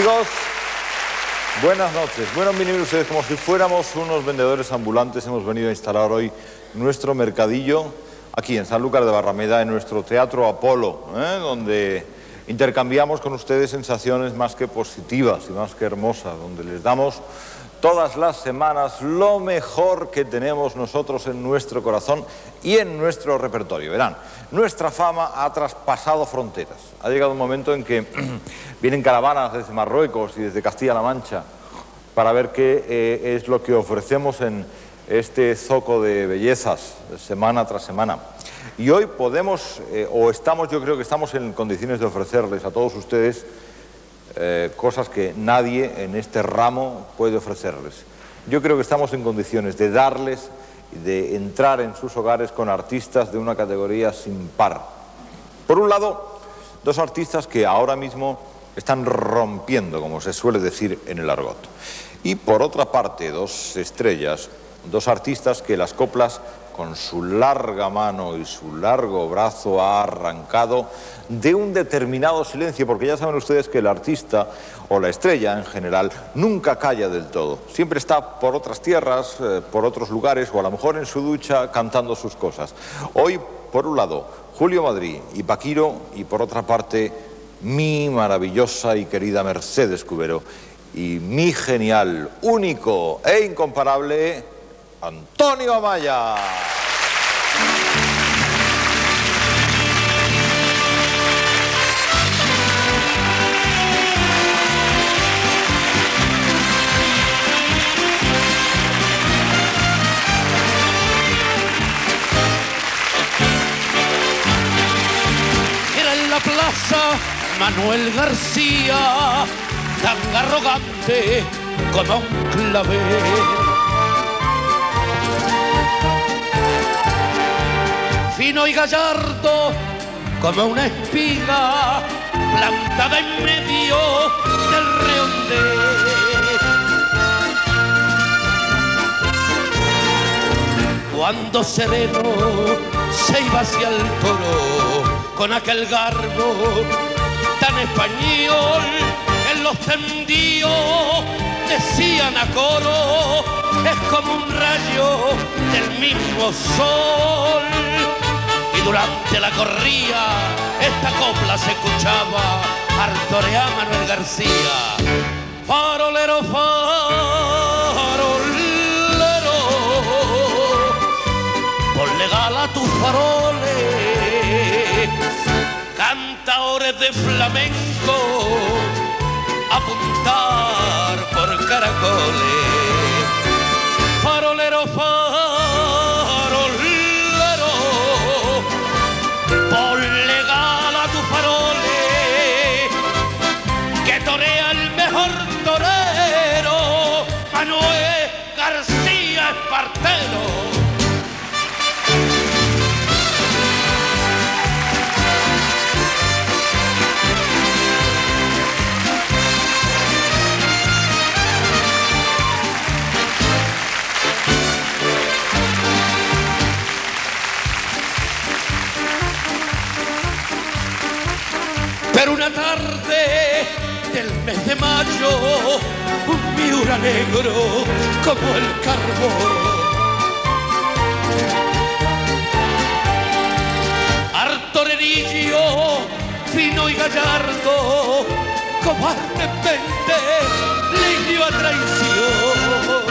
Amigos, buenas noches. Bueno, miren ustedes, como si fuéramos unos vendedores ambulantes, hemos venido a instalar hoy nuestro mercadillo aquí en Sanlúcar de Barrameda, en nuestro Teatro Apolo, donde intercambiamos con ustedes sensaciones más que positivas y más que hermosas, donde les damos todas las semanas lo mejor que tenemos nosotros en nuestro corazón y en nuestro repertorio. Verán, nuestra fama ha traspasado fronteras. Ha llegado un momento en que vienen caravanas desde Marruecos y desde Castilla-La Mancha para ver qué es lo que ofrecemos en este zoco de bellezas semana tras semana. Y hoy podemos, yo creo que estamos en condiciones de ofrecerles a todos ustedes cosas que nadie en este ramo puede ofrecerles. Yo creo que estamos en condiciones de darles y de entrar en sus hogares con artistas de una categoría sin par. Por un lado, dos artistas que ahora mismo están rompiendo, como se suele decir en el argot. Y por otra parte, dos estrellas, dos artistas que las coplas con su larga mano y su largo brazo ha arrancado de un determinado silencio, porque ya saben ustedes que el artista o la estrella en general nunca calla del todo. Siempre está por otras tierras, por otros lugares o a lo mejor en su ducha cantando sus cosas. Hoy, por un lado, Julio Madrid y Paquiro, y por otra parte, mi maravillosa y querida Mercedes Cubero y mi genial, único e incomparable Antonio Amaya. Era en la plaza Manuel García, tan arrogante como un clavel. Fino y gallardo como una espiga plantada en medio del redondel. Cuando sereno se iba hacia el toro con aquel garbo tan español, en los tendíos decían a coro: es como un rayo del mismo sol. Y durante la corrida esta copla se escuchaba: artorea Manuel García. Farolero, farolero, ponle gala a tus faroles, cantaores de flamenco, apuntar por caracoles. Farolero, farolero, ponle gala a tus faroles, que torea el mejor torero, Manuel García Espartero. Pero una tarde del mes de mayo, un miura negro como el carbón, artorerillo fino y gallardo, cobardemente le dio a traición.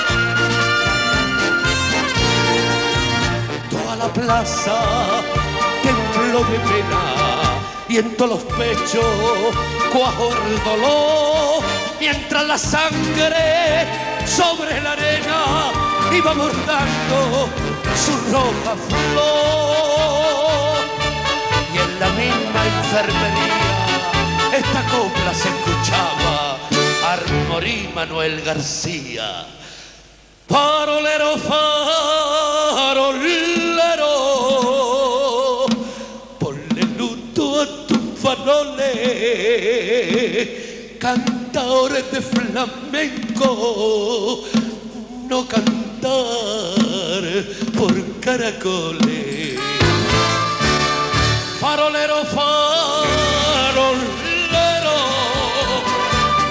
Toda la plaza tembló de pena y en todos los pechos cuajó el dolor, mientras la sangre sobre la arena iba bordando su roja flor. Y en la misma enfermería esta copla se escuchaba: Armorí Manuel García. Farolero, farolero, faroles, cantadores de flamenco, no cantar por caracoles. Farolero, farolero,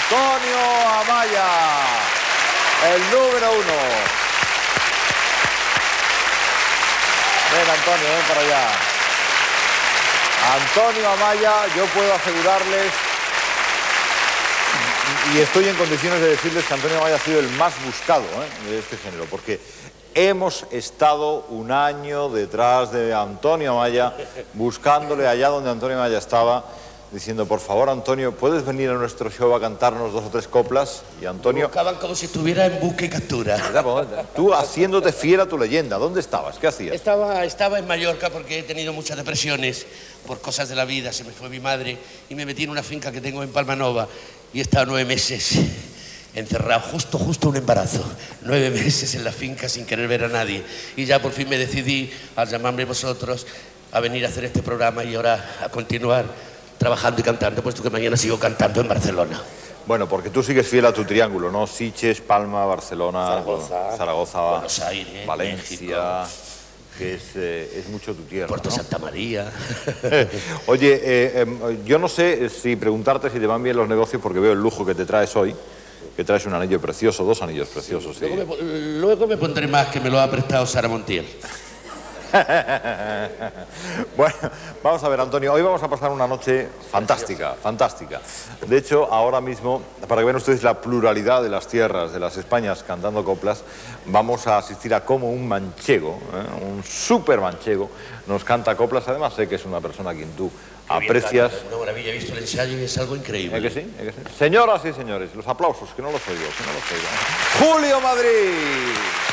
Antonio Amaya, el número 1. Ven, Antonio, ven para allá. Antonio Amaya, yo puedo asegurarles, y estoy en condiciones de decirles que Antonio Amaya ha sido el más buscado de este género, porque hemos estado un año detrás de Antonio Amaya, buscándole allá donde Antonio Amaya estaba, diciendo, por favor, Antonio, ¿puedes venir a nuestro show a cantarnos 2 o 3 coplas? Y Antonio... Buscaban como si estuviera en busca y captura. Tú haciéndote fiel a tu leyenda. ¿Dónde estabas? ¿Qué hacías? Estaba en Mallorca porque he tenido muchas depresiones por cosas de la vida. Se me fue mi madre y me metí en una finca que tengo en Palmanova y he estado 9 meses encerrado, justo un embarazo. 9 meses en la finca sin querer ver a nadie. Y ya por fin me decidí, al llamarme vosotros, a venir a hacer este programa y ahora a continuar trabajando y cantando, puesto que mañana sigo cantando en Barcelona. Bueno, porque tú sigues fiel a tu triángulo, ¿no? Sitges, Palma, Barcelona, Zaragoza, Buenos Aires, Valencia, México, que es mucho tu tierra, Puerto ¿no? Santa María. Oye, yo no sé si preguntarte si te van bien los negocios, porque veo el lujo que te traes hoy, que traes un anillo precioso, 2 anillos preciosos. Sí. Luego me pondré más, que me lo ha prestado Sara Montiel. Bueno, vamos a ver, Antonio, hoy vamos a pasar una noche fantástica, fantástica. De hecho, ahora mismo, para que vean ustedes la pluralidad de las tierras, de las Españas cantando coplas, vamos a asistir a cómo un manchego, un súper manchego, nos canta coplas. Además, sé que es una persona a quien tú aprecias. Una maravilla, he visto el ensayo y es algo increíble. ¿Es que sí? ¿Es que sí? Señoras y señores, los aplausos, que no los oigo, que no los oigo. ¡Julio Madrid!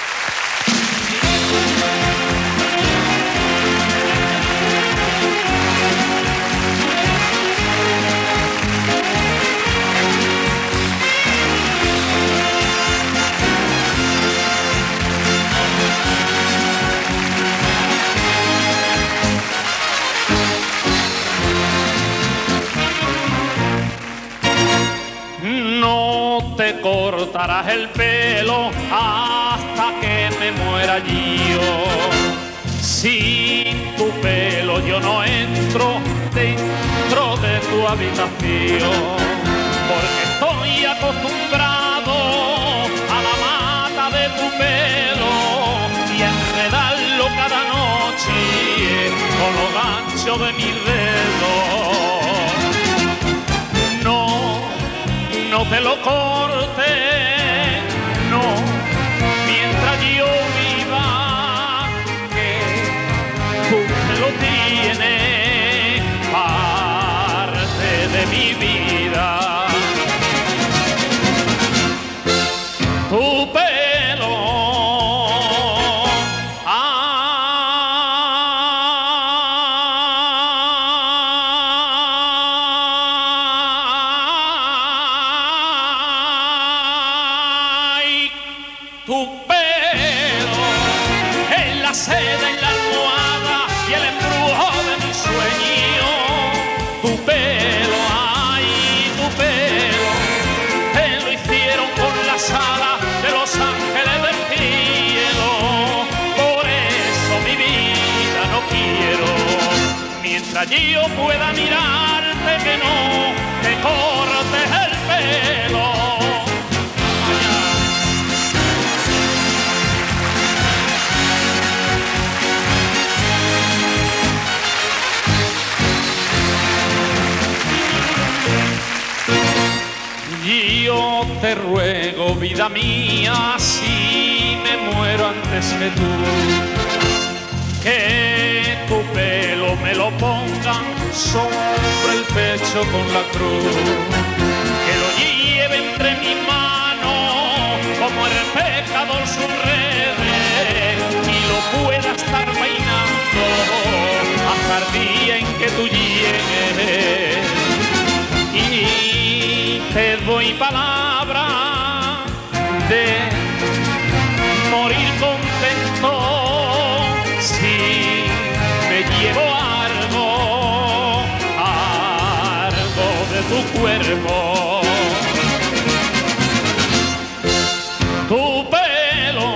No te cortarás el pelo hasta que me muera yo. Sin tu pelo yo no entro dentro de tu habitación, porque estoy acostumbrado a la mata de tu pelo y a enredarlo cada noche con los ganchos de mis dedos. No te lo cortes, no, mientras yo viva, que tú te lo tienes, parte de mi vida. Tu pelo, tu pelo es la seda en la almohada y el embrujo de mi sueño. Tu pelo, ay, tu pelo, te lo hicieron con las alas de los ángeles del cielo. Por eso mi vida no quiero, mientras yo pueda mirarte, que no te cortes el pelo. Yo te ruego, vida mía, si me muero antes que tú, que tu pelo me lo pongan sobre el pecho con la cruz, que lo lleve entre mis manos como el pecador sus redes y lo pueda estar peinando hasta el día en que tú llegues. Y te doy palabra de morir contento si me llevo algo de tu cuerpo. Tu pelo,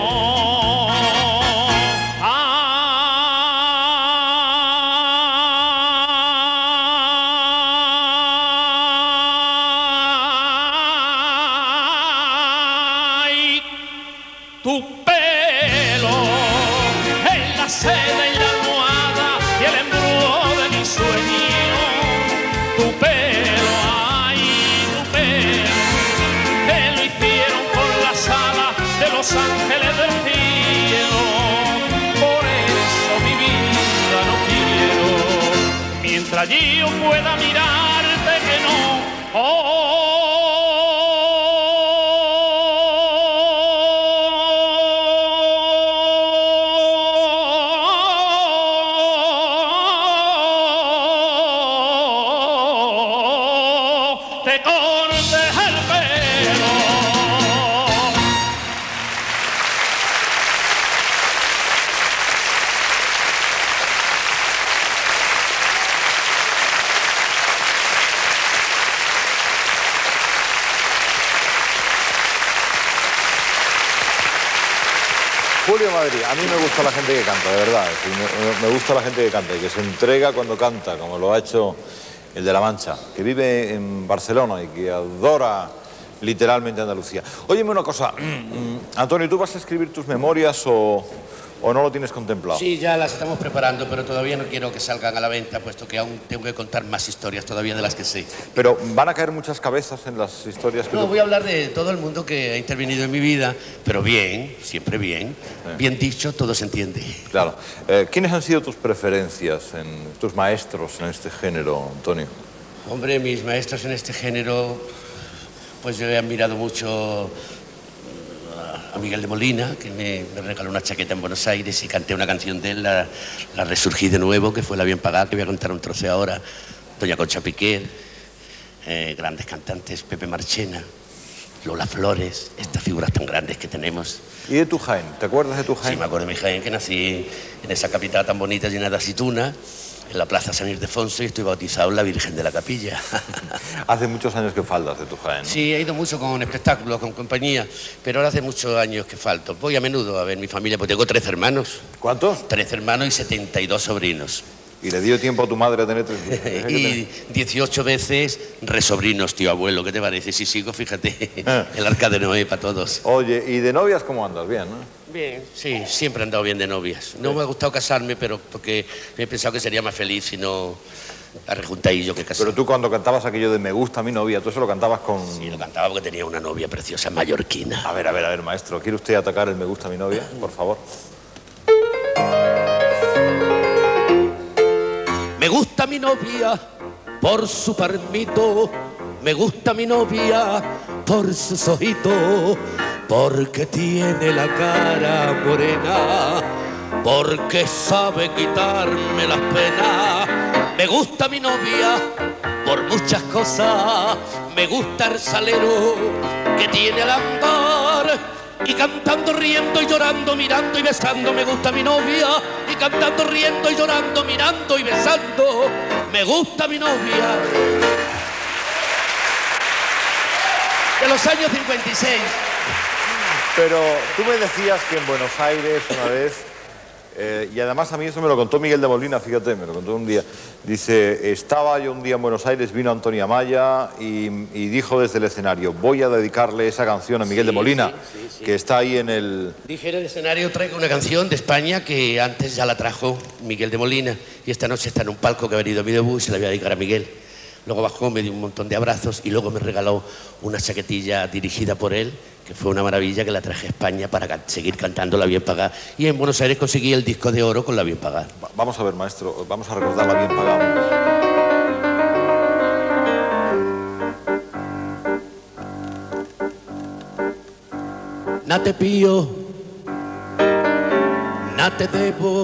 tu pelo, en la seda y la almohada y el embrujo de mi sueño. Tu pelo, ay, tu pelo, que lo hicieron con las alas de los ángeles del cielo. Por eso mi vida no quiero, mientras yo pueda mirarte que no. Julio Madrid, a mí me gusta la gente que canta, de verdad. Me gusta la gente que canta y que se entrega cuando canta, como lo ha hecho el de La Mancha, que vive en Barcelona y que adora literalmente Andalucía. Óyeme una cosa, Antonio, ¿tú vas a escribir tus memorias o no lo tienes contemplado? Sí, ya las estamos preparando, pero todavía no quiero que salgan a la venta, puesto que aún tengo que contar más historias todavía de las que sé. Pero ¿van a caer muchas cabezas en las historias que No, voy a hablar de todo el mundo que ha intervenido en mi vida, pero bien, siempre bien. Bien dicho, todo se entiende. Claro. ¿Quiénes han sido tus preferencias, tus maestros en este género, Antonio? Hombre, mis maestros en este género, pues yo he admirado mucho a Miguel de Molina, que me regaló una chaqueta en Buenos Aires y canté una canción de él, la resurgí de nuevo, que fue La Bien Pagada, que voy a contar un trozo ahora. Doña Concha Piquer, grandes cantantes, Pepe Marchena, Lola Flores, estas figuras tan grandes que tenemos. ¿Y de tu Jaén? ¿Te acuerdas de tu Jaén? Sí, me acuerdo de mi Jaén, que nací en esa capital tan bonita llena de aceituna, en la plaza San Ildefonso, y estoy bautizado en la Virgen de la Capilla. Hace muchos años que faltas de tu Jaén, ¿no? Sí, he ido mucho con espectáculos, con compañía, pero ahora hace muchos años que falto. Voy a menudo a ver mi familia, porque tengo 13 hermanos. ¿Cuántos? 13 hermanos y 72 sobrinos. ¿Y le dio tiempo a tu madre a tener 3 hijos? Y 18 veces resobrinos, tío abuelo. ¿Qué te parece? Si sigo, fíjate, el arca de Noé para todos. Oye, ¿y de novias cómo andas? Bien, ¿no? Bien, sí, siempre he andado bien de novias. No me ha gustado casarme, pero porque he pensado que sería más feliz si no arrejuntadillo que casar. Pero tú cuando cantabas aquello de me gusta mi novia, tú eso lo cantabas con... Sí, lo cantaba porque tenía una novia preciosa mallorquina. A ver, maestro, ¿quiere usted atacar el me gusta mi novia, por favor? Me gusta mi novia por su palmito, me gusta mi novia por sus ojitos, porque tiene la cara morena, porque sabe quitarme las penas. Me gusta mi novia por muchas cosas, me gusta el salero que tiene al andar. Y cantando, riendo y llorando, mirando y besando, me gusta mi novia. Y cantando, riendo y llorando, mirando y besando, me gusta mi novia. De los años 56. Pero tú me decías que en Buenos Aires una vez, y además a mí eso me lo contó Miguel de Molina, fíjate, me lo contó un día. Dice, estaba yo un día en Buenos Aires, vino Antonio Amaya y dijo desde el escenario, voy a dedicarle esa canción a Miguel de Molina, que está ahí en el... Dije en el escenario, traigo una canción de España que antes ya la trajo Miguel de Molina y esta noche está en un palco que ha venido a mi debut y se la voy a dedicar a Miguel. Luego bajó, me dio un montón de abrazos y luego me regaló una chaquetilla dirigida por él, que fue una maravilla, que la traje a España para seguir cantando La Bien Pagada. Y en Buenos Aires conseguí el disco de oro con La Bien Pagada. Vamos a ver, maestro, vamos a recordar La Bien Pagada. Na te pío, na te debo,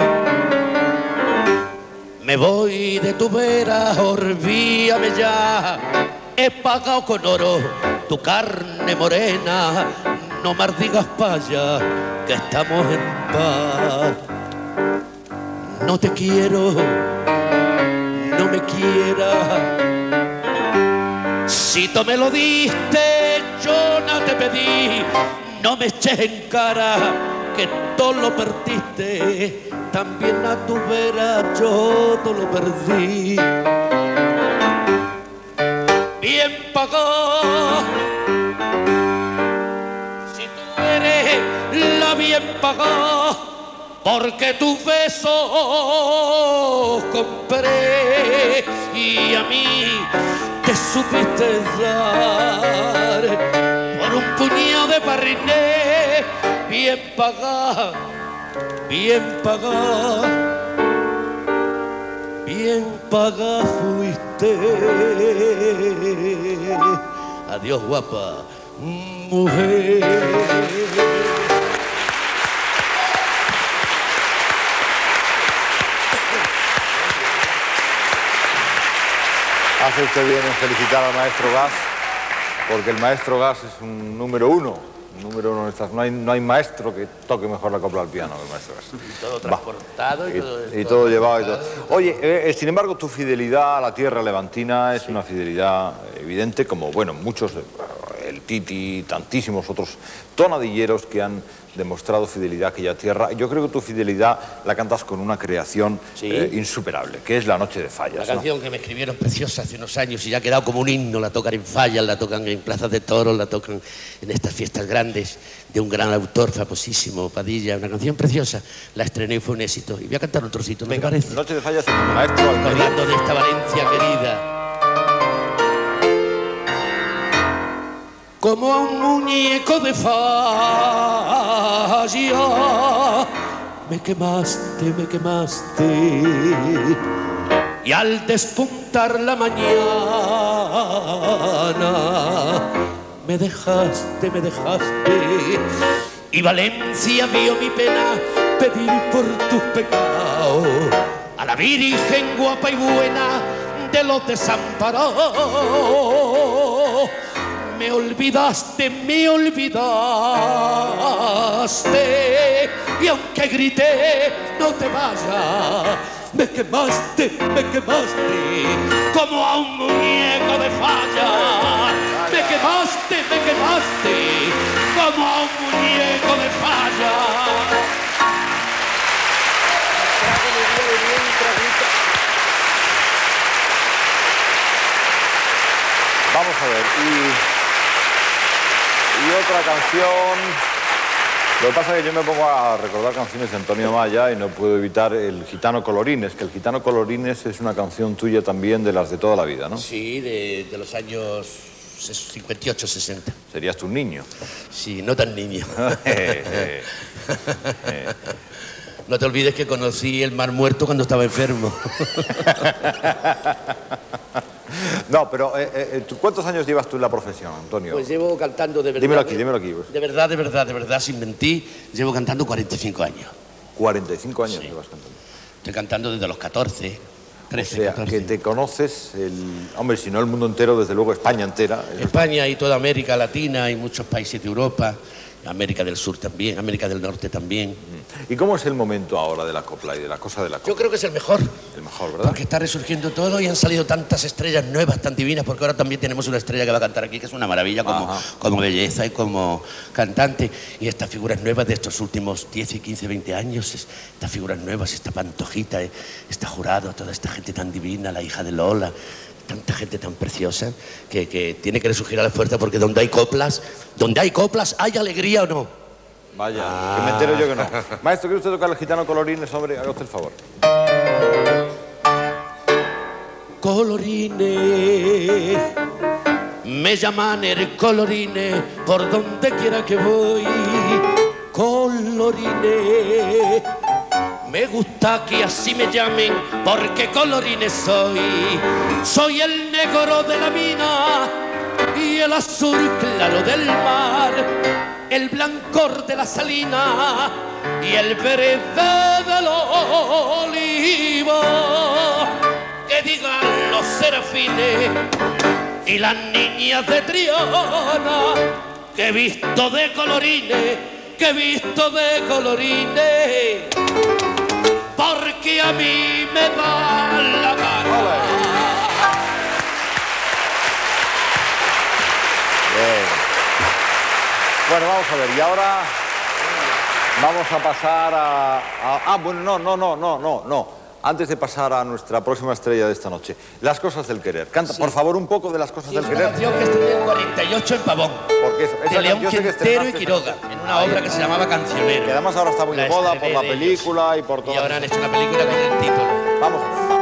me voy de tu vera, olvídame ya. He pagado con oro tu carne morena, no me digas paya, que estamos en paz. No te quiero, no me quieras, si tú me lo diste, yo no te pedí. No me eches en cara que todo lo perdiste, también a tu vera yo todo lo perdí. Bien pagado, si tú eres la pagar, porque tus besos compré y a mí te supiste dar por un puñado de parriné. Bien pagar, bien pagar, bien pagar fuiste. Adiós, guapa mujer. Hace usted bien en felicitar al maestro Gas, porque el maestro Gas es un número uno. Número uno, no hay maestro que toque mejor la copla al piano que el maestro Gas. Y todo transportado y todo llevado y todo. Oye, sin embargo, tu fidelidad a la tierra levantina es una fidelidad evidente, como, bueno, muchos, el Titi, tantísimos otros tonadilleros que han demostrado fidelidad a aquella tierra. Yo creo que tu fidelidad la cantas con una creación insuperable, que es La Noche de Fallas. La canción que me escribieron preciosa hace unos años y ya ha quedado como un himno. La tocan en Fallas, la tocan en plazas de toros, la tocan en estas fiestas grandes de un gran autor famosísimo, Padilla. Una canción preciosa. La estrené y fue un éxito. Y voy a cantar un trocito, ¿me parece? Noche de Fallas, el maestro Almeida. Hablando de esta Valencia querida. Como a un muñeco de falla, me quemaste, me quemaste. Y al despuntar la mañana, me dejaste, me dejaste. Y Valencia vio mi pena pedir por tus pecados a la Virgen guapa y buena de los desamparados. Me olvidaste, me olvidaste. Y aunque grité, no te vayas. Me quemaste, como a un muñeco de falla. Me quemaste, como a un muñeco de falla. Vamos a ver, y otra canción. Lo que pasa es que yo me pongo a recordar canciones de Antonio Maya y no puedo evitar el Gitano Colorines, que el Gitano Colorines es una canción tuya también de las de toda la vida, ¿no? Sí, de los años 58, 60. Serías tú un niño. Sí, no tan niño. No te olvides que conocí el Mar Muerto cuando estaba enfermo. No, pero ¿cuántos años llevas tú en la profesión, Antonio? Pues llevo cantando de verdad. Dímelo aquí. Pues. De verdad, sin mentir, llevo cantando 45 años. 45 años Sí. llevas cantando. Estoy cantando desde los 14, 13, O sea, 14. que te conoces, hombre, si no el mundo entero, desde luego España entera. España y toda América Latina y muchos países de Europa, América del Sur también, América del Norte también. ¿Y cómo es el momento ahora de la copla y de la cosa de la copla? Yo creo que es el mejor. El mejor, ¿verdad? Porque está resurgiendo todo y han salido tantas estrellas nuevas, tan divinas, porque ahora también tenemos una estrella que va a cantar aquí, que es una maravilla como belleza y como cantante. Y estas figuras nuevas de estos últimos 10 y 15, 20 años, estas figuras nuevas, esta Pantojita, esta Jurado, toda esta gente tan divina, la hija de Lola, tanta gente tan preciosa, que tiene que resurgir a la fuerza, porque donde hay coplas, ¿hay alegría o no? Vaya, que me entero yo que no. Maestro, ¿quiere usted tocar el Gitano Colorines? Hombre, haga usted el favor. Colorines, me llaman el Colorines por donde quiera que voy. Colorines, me gusta que así me llamen porque Colorines soy. Soy el negro de la mina y el azul claro del mar, el blancor de la salina y el verde del olivo. Que digan los serafines y las niñas de Triana que he visto de colorines, porque a mí me da la gana. Bien. Bueno, vamos a ver, y ahora vamos a pasar a... bueno, no. antes de pasar a nuestra próxima estrella de esta noche. Las cosas del querer. Canta, por favor, un poco de Las cosas del querer. Es una canción que estudié en 48 en Pavón. Porque de León Quintero y Quiroga, en una obra que se llamaba Cancionero. Que además ahora está muy de moda por la película y por todo. Y ahora han hecho una película con el título. Vamos.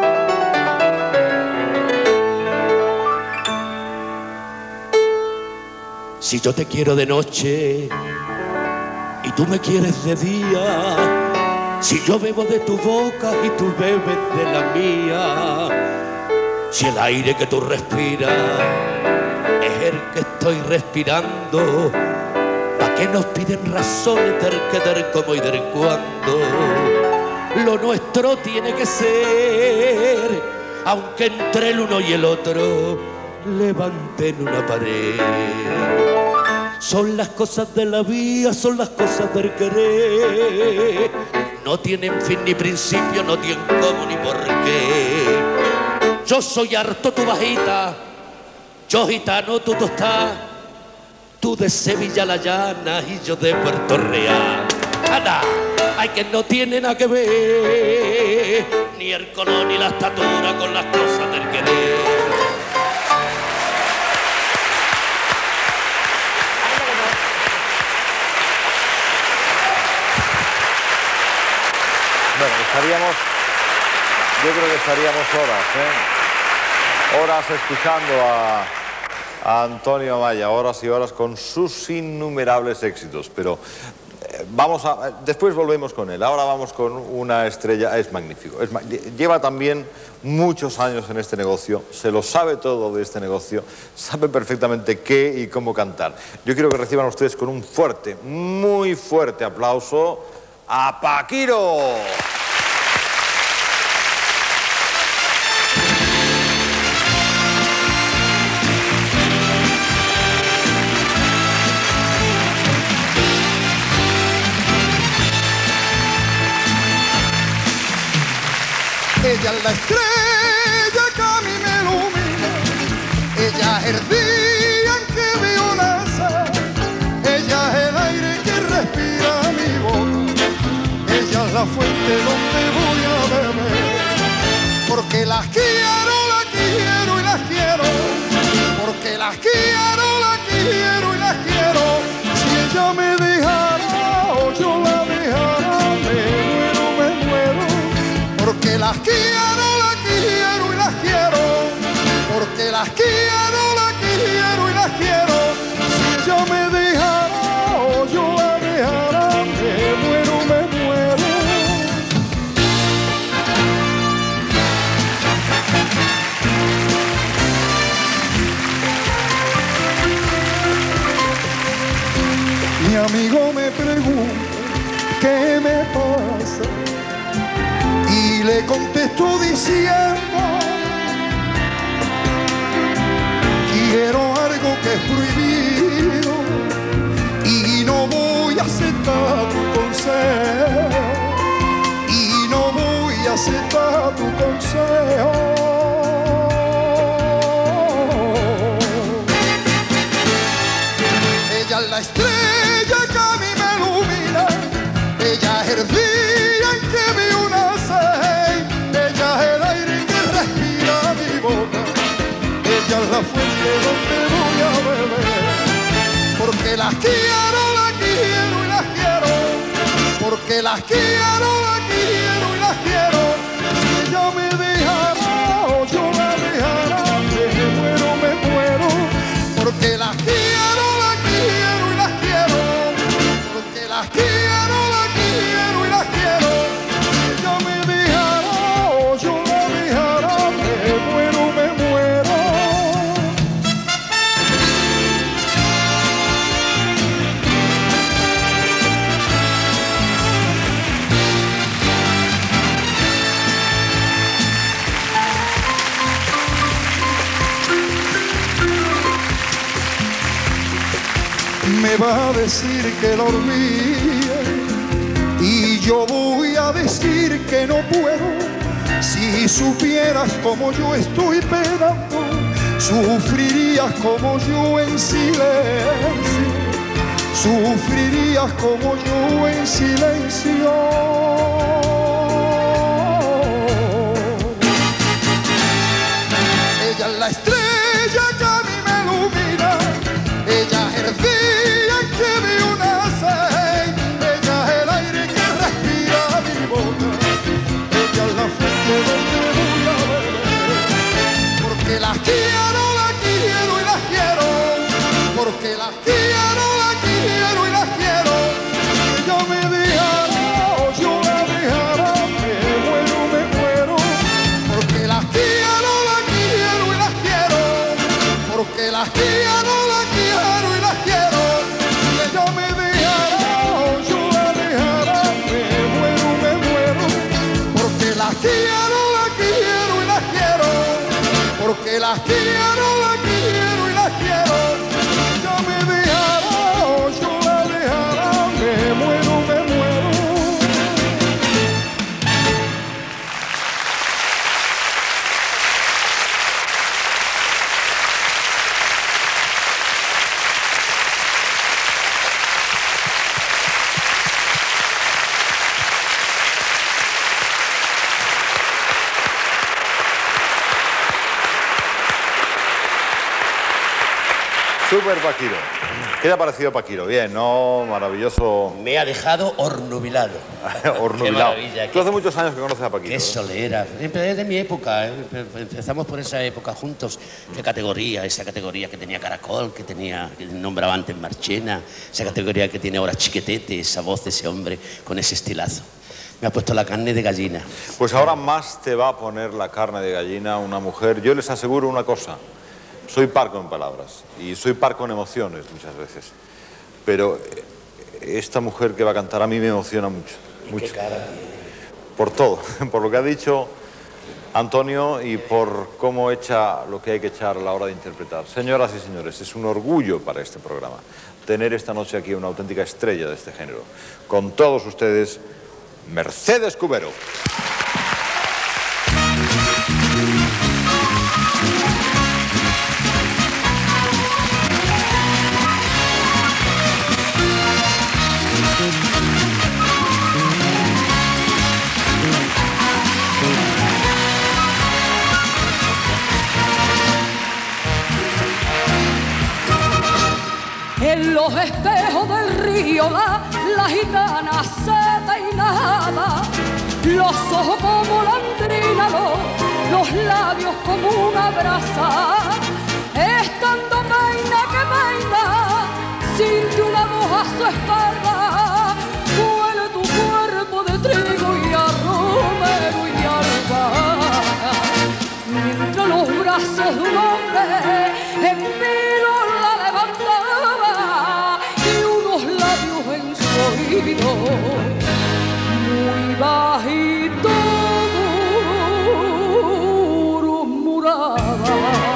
Si yo te quiero de noche y tú me quieres de día, si yo bebo de tu boca y tú bebes de la mía, si el aire que tú respiras es el que estoy respirando, ¿pa' qué nos piden razones del cómo y del cuándo? Lo nuestro tiene que ser, aunque entre el uno y el otro levanten una pared. Son las cosas de la vida, son las cosas del querer. No tienen fin ni principio, no tienen cómo ni por qué. Yo soy harto tu bajita, yo gitano tu tostá, tú de Sevilla la llana y yo de Puerto Real. Ana, hay que no tiene nada que ver, ni el color ni la estatura con las cosas del querer. Bueno, yo creo que estaríamos horas escuchando a Antonio Amaya, horas y horas con sus innumerables éxitos, pero después volvemos con él. Ahora vamos con una estrella, es magnífico. Lleva también muchos años en este negocio, se lo sabe todo de este negocio, sabe perfectamente qué y cómo cantar. Yo quiero que reciban ustedes con un fuerte, muy fuerte aplauso a Paquiro. Ella es la estrella que a mí me ilumina, ella es el día en que veo nacer, ella es el aire que respira mi boca, ella es la fuente donde voy a beber, porque las quiero y las quiero, porque las quiero y las quiero, si ella me dejara o yo la dejara, me muero, porque las quiero y las quiero, porque las quiero y las quiero, si ella me dejara o yo la dejara, me muero. Mi amigo me pregunta qué me pasa y le contesto diciendo: quiero algo que es prohibido y no voy a aceptar tu consejo, y no voy a aceptar tu consejo. Ella es la estrella que a mí me ilumina, ella es el día en que veo nacer, ella es el aire que respira mi boca, ella es la fuente donde voy a beber, porque las quiero y las quiero, porque las quiero y las quiero, si ella me dejara o yo la dejara, me muero, porque las quiero y las quiero, porque las quiero y las quiero, si ella me dejara o yo la dejara, me muero. Me vas a decir que lo olvide y yo voy a decir que no puedo. Si supieras como yo estoy penando, sufrirías como yo en silencio, sufrirías como yo en silencio. estrella que a mí me ilumina. Ella es el día en que vi nacer. Ella es el aire que respira mi boca. Ella es la fuente donde voy a beber. Porque las quiero y las quiero. Porque las quiero y las quiero. Ella me dejará, yo la dejará. Me muero. Porque las quiero y las quiero. Porque las quiero y las quiero. Ella me dejará, yo la dejará. Me muero. Porque las quiero y las quiero. Porque las quiero y las quiero. Ella me dejará, yo la dejará. Me muero. Super Paquiro. ¿Qué te ha parecido Paquiro? Bien, ¿no? Maravilloso. Me ha dejado hornubilado. Hornubilado. Qué maravilla. Tú hace muchos años que conoces a Paquiro. Qué solera. Es de mi época. Empezamos por esa época juntos. Qué categoría. Esa categoría que tenía Caracol, que nombraba antes Marchena. Esa categoría que tiene ahora Chiquetete. Esa voz de ese hombre con ese estilazo. Me ha puesto la carne de gallina. Pues ahora más te va a poner la carne de gallina una mujer. Yo les aseguro una cosa. Soy parco en palabras y soy parco en emociones muchas veces. Pero esta mujer que va a cantar a mí me emociona mucho. ¿Qué cara tiene? Por todo, por lo que ha dicho Antonio y por cómo echa lo que hay que echar a la hora de interpretar. Señoras y señores, es un orgullo para este programa tener esta noche aquí una auténtica estrella de este género. Con todos ustedes, Mercedes Cubero. En los espejos del río la gitana se peinaba, los ojos como landrina, los labios como una brasa. Estando peina que peina, siente una voz a su espalda. Huele tu cuerpo de trigo y a romero y albahaca. Mientras los brazos de un hombre en vilo la levantaba y unos labios en su oído muy bajito murmuraba.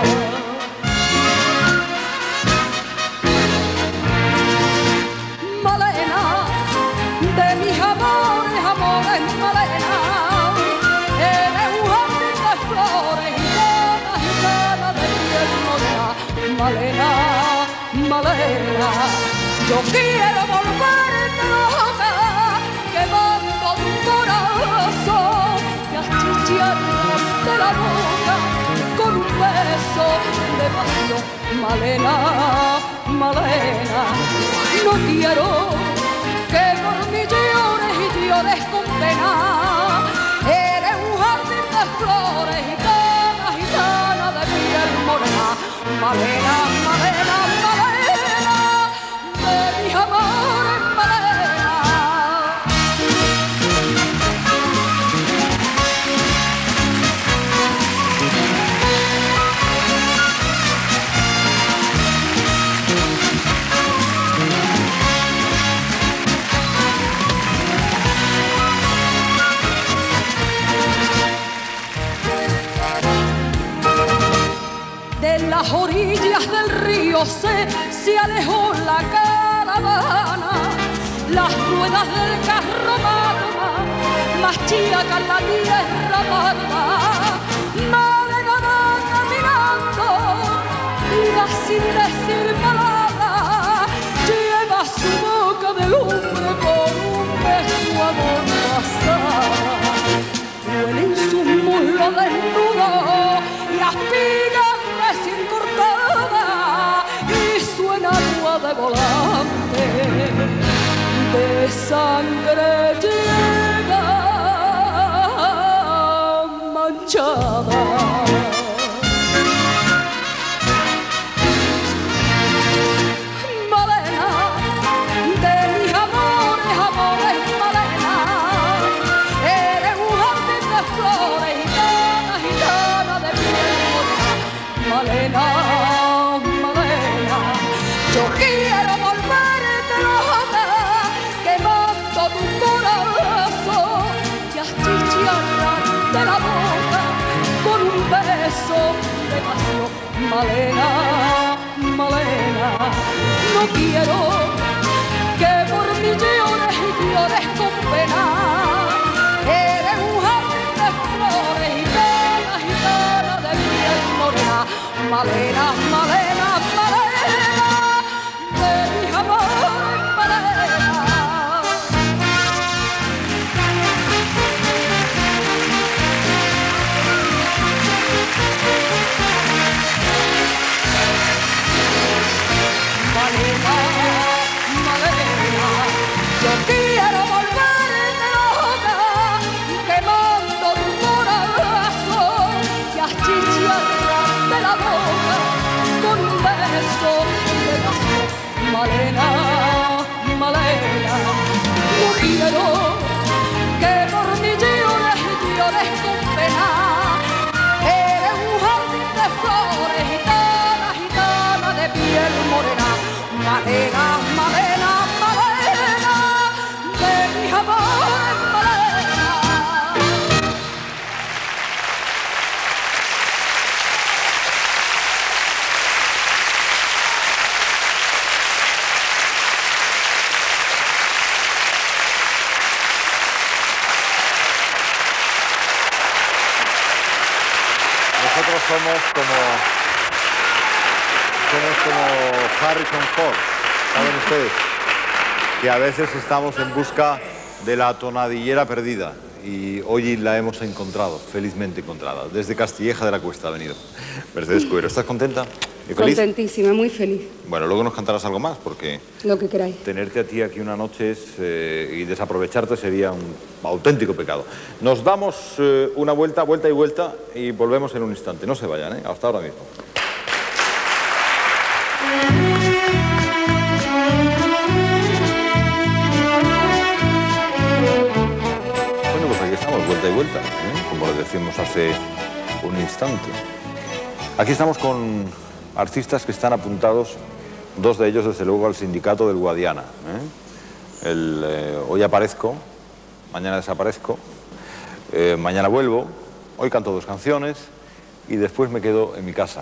Malena, de mis amores, amores, Malena, eres un jardín de flores y ganas de piel morena. Malena, Malena, yo quiero volverte loca, quemando tu corazón y achicharrarte la boca con un beso de pasión. Malena, Malena, no quiero que por mí llores y llores con pena. Eres un jardín de flores y ganas de piel morena. Malena, Malena, Malena, de mis amores, Malena. De las orillas del río se alejó la caravana, las ruedas del carro machiacan la tierra parda. Malena va caminando y va sin decir palabra, lleva su boca de lumbre por un beso amordazada. Huelen sus muslos desnudos y aspiran sin cortar. de sangre llena manchada. Malena, de mis amores, amores, Malena, eres un jardín de flores, gitana, gitana de piel morena. Malena, Malena, yo quiero volverte loca, quemando tu corazón y achicharrarte la boca con un beso de pasión. Malena, Malena, no quiero que por mí llores y llores con pena. Eres un jardín de flores, gitana, gitana de piel morena. Malena, Malena, Malena, de mis amores, Malena. Malena, Malena, yo quiero volverte loca, quemando tu corazón y achicharrarte la boca con un beso de pasión. Malena, Malena, no quiero que por mí llores y llores con pena. Eres un jardín de flores, gitana, gitana de piel morena. Malena, Malena, Malena, de mis amores, Malena. Nosotros somos como Harrison Ford, ¿saben ustedes? Que a veces estamos en busca de la tonadillera perdida y hoy la hemos encontrado, felizmente encontrada. Desde Castilleja de la Cuesta ha venido Mercedes Cuero. ¿Estás contenta y feliz? Contentísima, muy feliz. Bueno, luego nos cantarás algo más porque Lo que queráis. tenerte a ti aquí una noche y desaprovecharte sería un auténtico pecado. Nos damos una vuelta y volvemos en un instante. No se vayan, ¿eh? Hasta ahora mismo. Bueno, pues aquí estamos, vuelta y vuelta, ¿eh? Como les decimos hace un instante. Aquí estamos con artistas que están apuntados, dos de ellos desde luego al sindicato del Guadiana, ¿eh? Hoy aparezco, mañana desaparezco, mañana vuelvo, hoy canto 2 canciones y después me quedo en mi casa.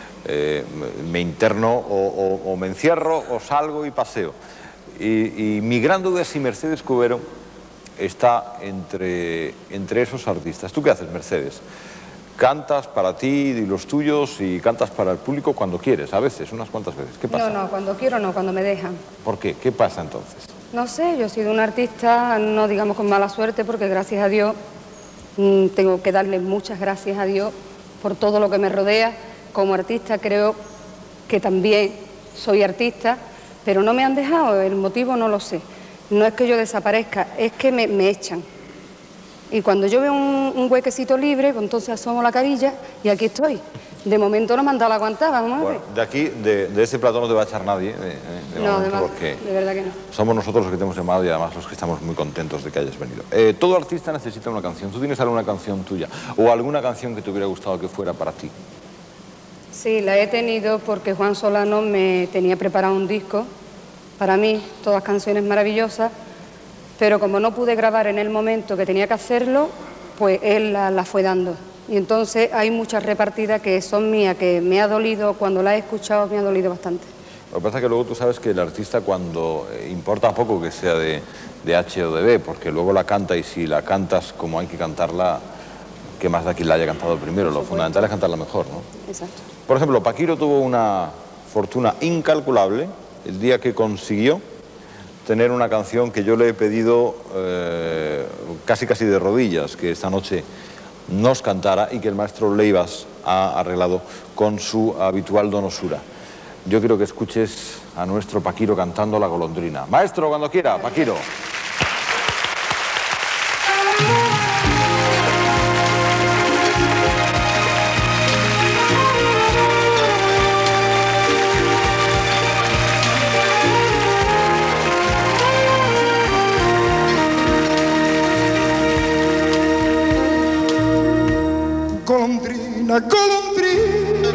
Me interno o me encierro o salgo y paseo. Y mi gran duda es si Mercedes Cubero está entre esos artistas. ¿Tú qué haces, Mercedes? ¿Cantas para ti y los tuyos y cantas para el público cuando quieres? A veces, unas cuantas veces. ¿Qué pasa? No, cuando quiero no, cuando me dejan. ¿Por qué? ¿Qué pasa entonces? No sé, yo he sido una artista, no digamos con mala suerte, porque gracias a Dios tengo que darle muchas gracias a Dios por todo lo que me rodea. Como artista creo que también soy artista, pero no me han dejado, el motivo no lo sé. No es que yo desaparezca, es que me echan. Y cuando yo veo un huequecito libre, pues entonces asomo la carilla y aquí estoy. De momento no me han dado la aguantada, vamos a ver. Bueno, de aquí, de ese platón no te va a echar nadie, No, momento, porque de verdad que no. somos nosotros los que te hemos llamado y además los que estamos muy contentos de que hayas venido. Todo artista necesita una canción. ¿Tú tienes alguna canción tuya o alguna canción que te hubiera gustado que fuera para ti? Sí, la he tenido porque Juan Solano me tenía preparado un disco para mí, todas canciones maravillosas, pero como no pude grabar en el momento que tenía que hacerlo, pues él la fue dando. Y entonces hay muchas repartidas que son mías, que me ha dolido, cuando la he escuchado me ha dolido bastante. Lo que pasa es que luego tú sabes que el artista cuando importa poco que sea de H o de B, porque luego la canta y si la cantas como hay que cantarla, ¿qué más da quien la haya cantado primero? Lo fundamental es cantarla mejor, ¿no? Exacto. Por ejemplo, Paquiro tuvo una fortuna incalculable el día que consiguió tener una canción que yo le he pedido casi de rodillas, que esta noche nos cantara y que el maestro Leivas ha arreglado con su habitual donosura. yo quiero que escuches a nuestro Paquiro cantando La golondrina. Maestro, cuando quiera, Paquiro. Golondrina, golondrina,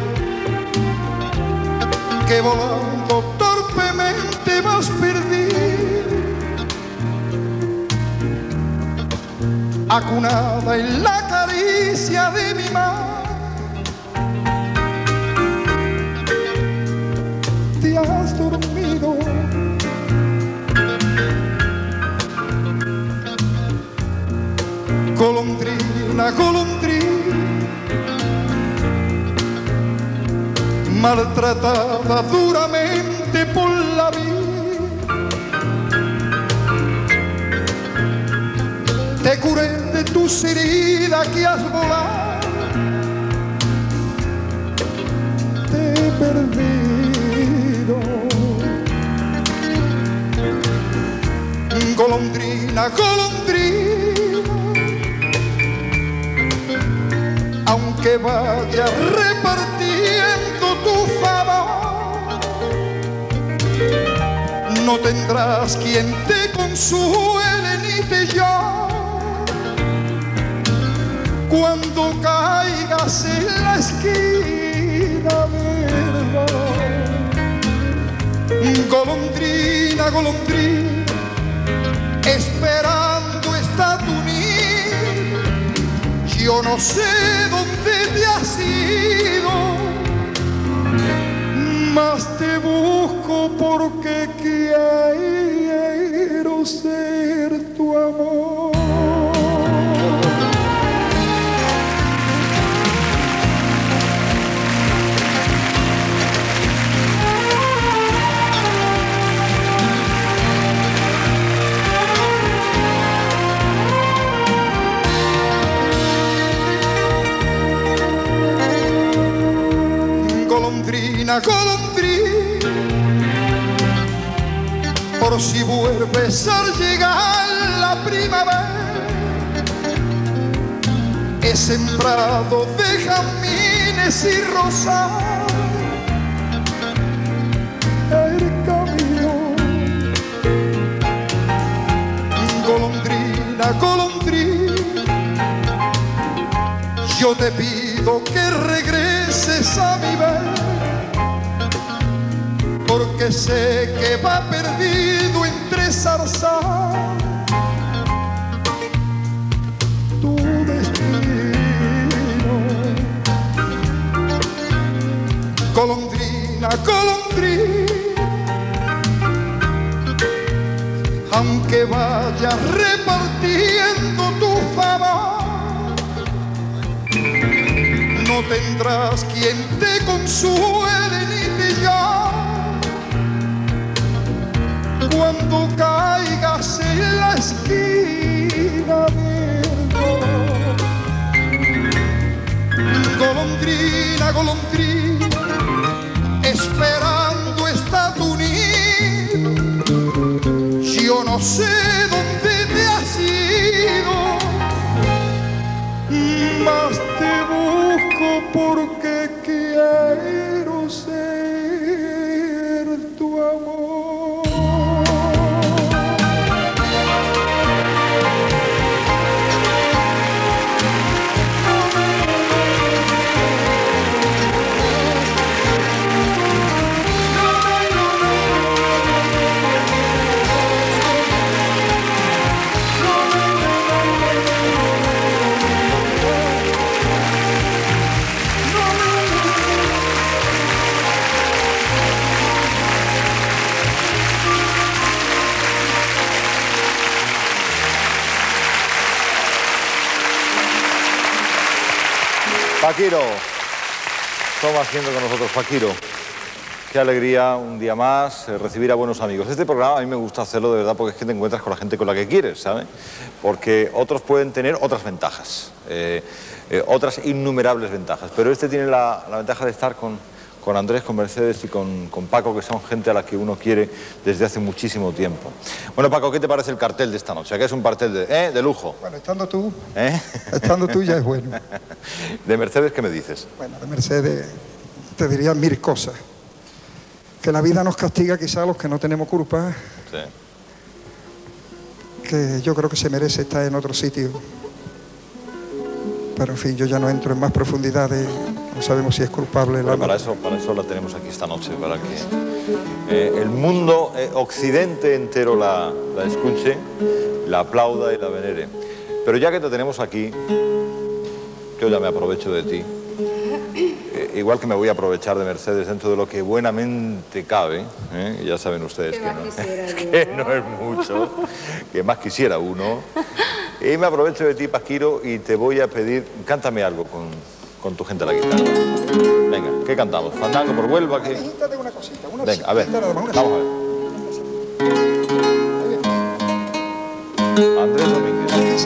que volando torpemente vas perdida, acunada en la caricia de mi mar, te has dormido. Golondrina, golondrina, maltratada duramente por la vida, te curé de tus heridas que has volado, te he perdido. Golondrina, golondrina, aunque vaya repartiendo tu favor, no tendrás quien te consuele ni te llore cuando caigas en la esquina verde. Golondrina, golondrina, esperando está tu nido, yo no sé dónde te has ido, mas te busco porque quiero ser tu amor. Golondrina, golondrina, por si vuelves a llegar la primavera, he sembrado de jazmines y rosas el camino. Golondrina, golondrina, yo te pido que regreses a mi ver, porque sé que va perdido entre zarzas tu destino. Golondrina, golondrina, aunque vayas repartiendo tu favor, no tendrás quien te consuele ni te llame cuando caigas en la esquina verde. Golondrina, golondrina, esperando está tu nido, yo no sé dónde te has ido, mas te busco porque quiero ser tu amor. Paquiro, toma asiento con nosotros, Paquiro. Qué alegría un día más recibir a buenos amigos. Este programa a mí me gusta hacerlo de verdad porque es que te encuentras con la gente con la que quieres, ¿sabes? Porque otros pueden tener otras ventajas, otras innumerables ventajas, pero este tiene la ventaja de estar con con Andrés, con Mercedes y con Paco, que son gente a la que uno quiere desde hace muchísimo tiempo. Bueno, Paco, ¿qué te parece el cartel de esta noche? Que es un cartel de lujo. Bueno, estando tú ya es bueno. ¿De Mercedes qué me dices? Bueno, de Mercedes te diría 1000 cosas. Que la vida nos castiga quizá a los que no tenemos culpa. Sí. Que yo creo que se merece estar en otro sitio. Pero en fin, yo ya no entro en más profundidades. No sabemos si es culpable. Para eso la tenemos aquí esta noche, para que el mundo occidente entero la escuche, la aplauda y la venere. Pero ya que te tenemos aquí, yo ya me aprovecho de ti. Igual que me voy a aprovechar de Mercedes dentro de lo que buenamente cabe, ya saben ustedes que no es mucho, que más quisiera uno. Y me aprovecho de ti, Paquiro, y te voy a pedir, cántame algo con tu gente a la guitarra. Venga, ¿qué cantamos? ¿Fandango por Huelva? ¿Qué? Una cosita. Venga, a ver, vamos a ver. Andrés Domínguez.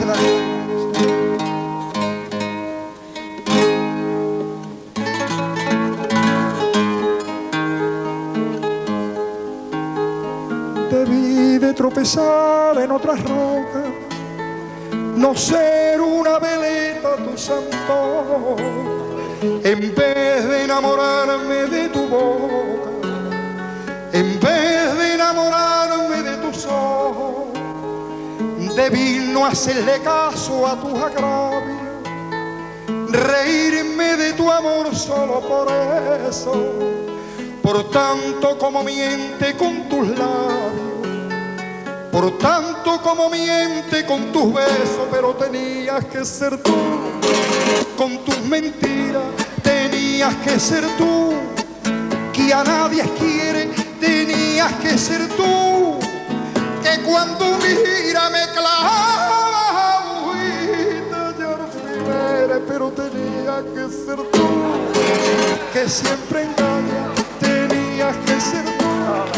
Debí de tropezar en otras rocas, no ser una veleta tu santo, en vez de enamorarme de tu boca, en vez de enamorarme de tus ojos, debí no hacerle caso a tus agravios, reírme de tu amor solo por eso, por tanto como miente con tus labios, por tanto como miente con tus besos, pero tenías que ser tú, con tus mentiras, tenías que ser tú, que a nadie quiere, tenías que ser tú, que cuando mira me clava agüita, yo no primera, pero tenías que ser tú, que siempre engaña, tenías que ser tú.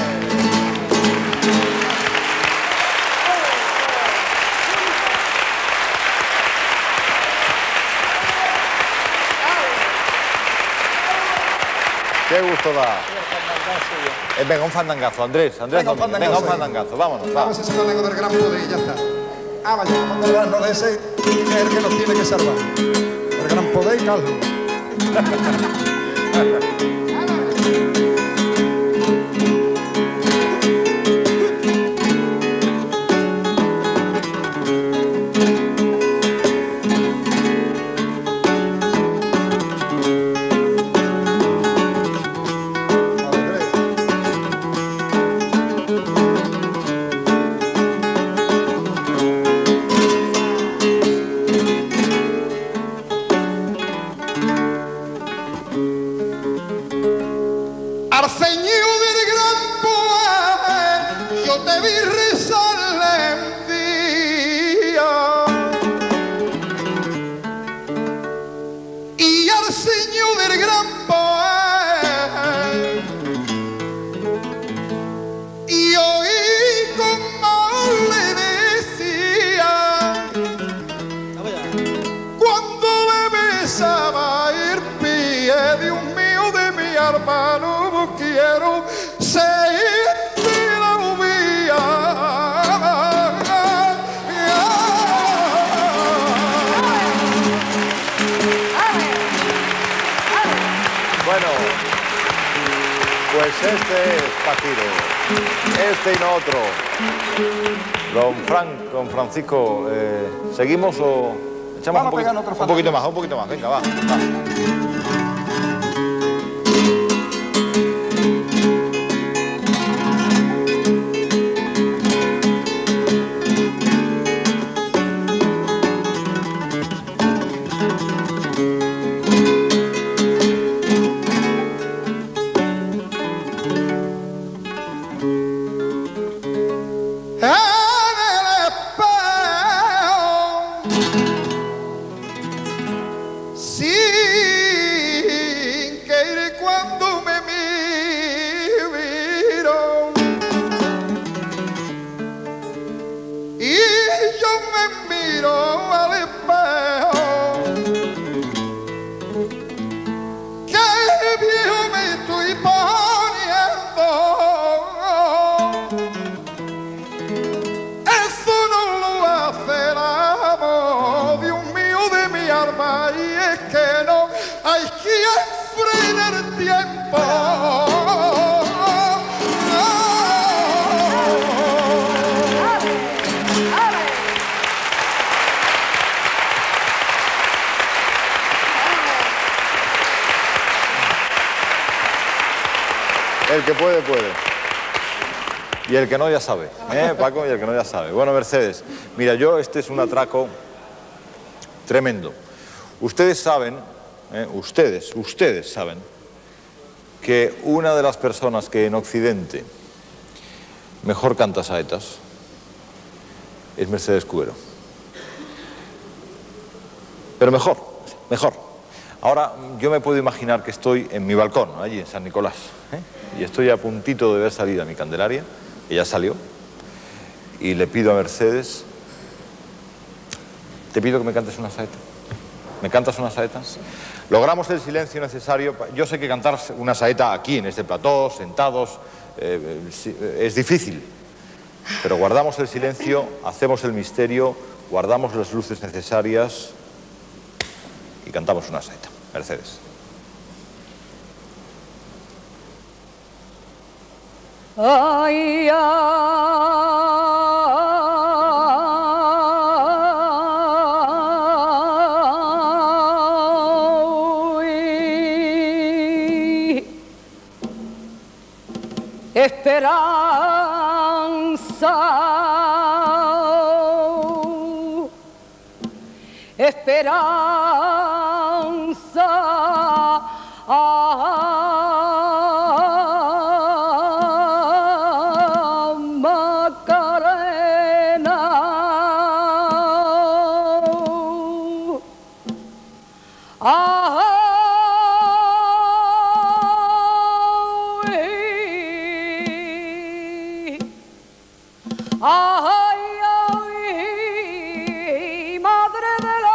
Qué gusto da. Venga, un fandangazo, Andrés. Venga, un fandangazo, vámonos. Vamos a ese fandango del gran poder y ya está. Vaya, vamos a hablarnos de ese, que es el que nos tiene que salvar. El gran poder y Carlos. Y no otro. Don Francisco, ¿seguimos o echamos un poquito más? Venga, va. Sí. El que puede, puede. Y el que no ya sabe, Paco, y el que no ya sabe. Bueno, Mercedes, mira, este es un atraco tremendo. Ustedes saben, ustedes saben que una de las personas que en Occidente mejor canta saetas es Mercedes Cubero. Pero mejor. Ahora yo me puedo imaginar que estoy en mi balcón, allí en San Nicolás, y estoy a puntito de ver salir a mi Candelaria, que ya salió, y le pido a Mercedes, te pido que me cantes una saeta. ¿Me cantas una saeta? Logramos el silencio necesario. Yo sé que cantar una saeta aquí, en este plató, sentados, es difícil, pero guardamos el silencio, hacemos el misterio, guardamos las luces necesarias y cantamos una saeta. Mercedes. Ay, esperanza, Macarena, madre de la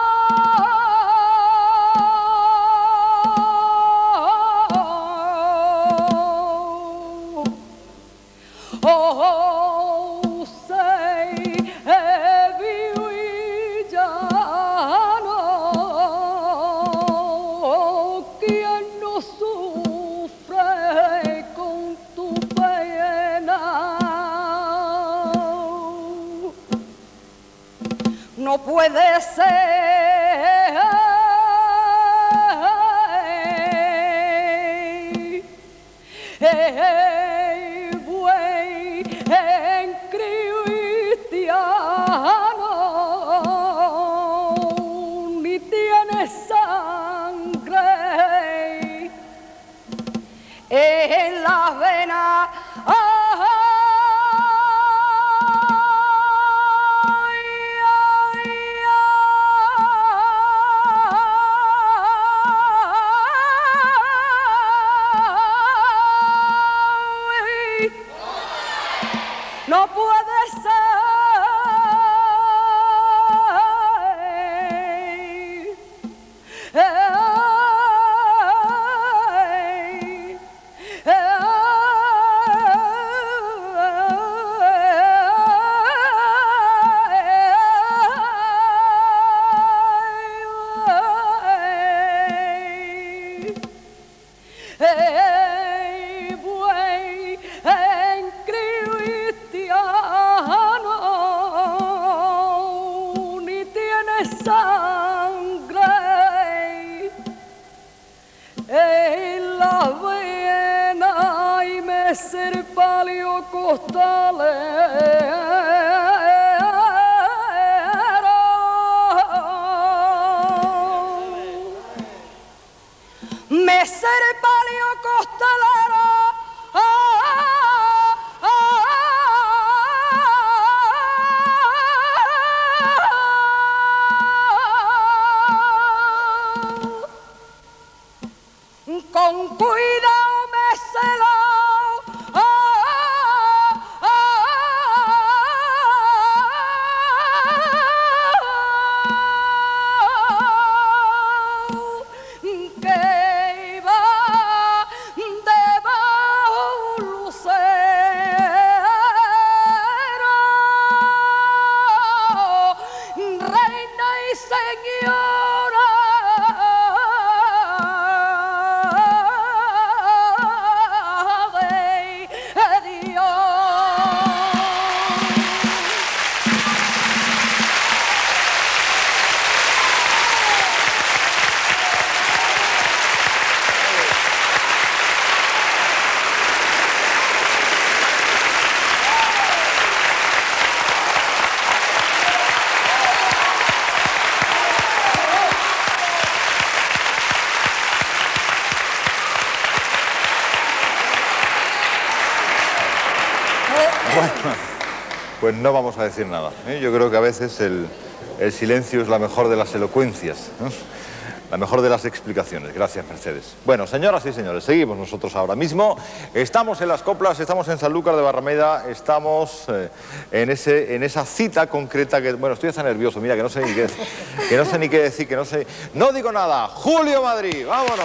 no puede ser, buey en cristiano, ni tiene sangre en las venas. No puede ser, buey en cristiano, ni tiene sangre en la vena y meser palio costales. Meser palio costalero, con cuidado meselo, que va Bueno, pues no vamos a decir nada, ¿eh? Yo creo que a veces el silencio es la mejor de las elocuencias, ¿no? La mejor de las explicaciones. Gracias, Mercedes. Bueno, señoras y señores, seguimos nosotros ahora mismo. Estamos en las coplas, estamos en Sanlúcar de Barrameda, estamos en esa cita concreta que... Bueno, estoy hasta nervioso, mira, que no sé ni qué decir, que no sé... No digo nada. Julio Madrid, vámonos.